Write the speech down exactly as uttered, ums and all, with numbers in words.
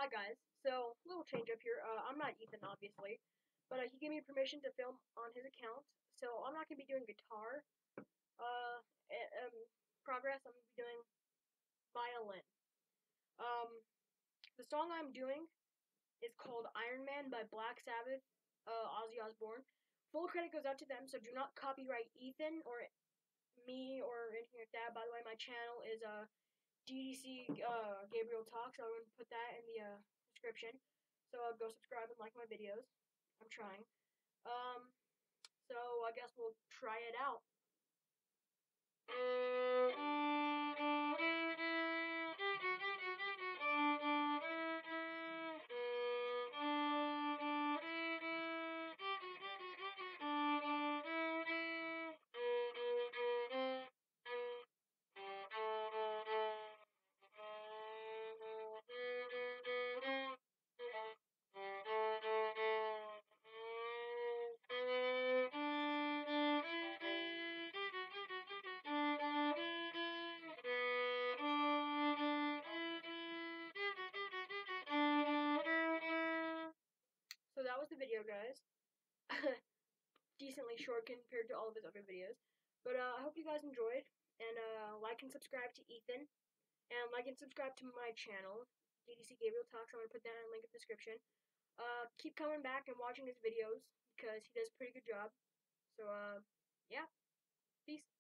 Hi guys. So, little change up here. Uh, I'm not Ethan, obviously, but uh, he gave me permission to film on his account. So I'm not gonna be doing guitar. Uh, eh, um, progress. I'm gonna be doing violin. Um, the song I'm doing is called Iron Man by Black Sabbath. Uh, Ozzy Osbourne. Full credit goes out to them. So do not copyright Ethan or me or anything like that. By the way, my channel is uh D D C uh, Gabriel Talks. I'm gonna put that in the uh, description. So uh, go subscribe and like my videos. I'm trying. Um, so I guess we'll try it out. So that was the video, guys. Decently short compared to all of his other videos. But uh, I hope you guys enjoyed. And uh, like and subscribe to Ethan. And like and subscribe to my channel, D D C Gabriel Talks. I'm going to put that in the link in the description. Uh, keep coming back and watching his videos because he does a pretty good job. So, uh, yeah. Peace.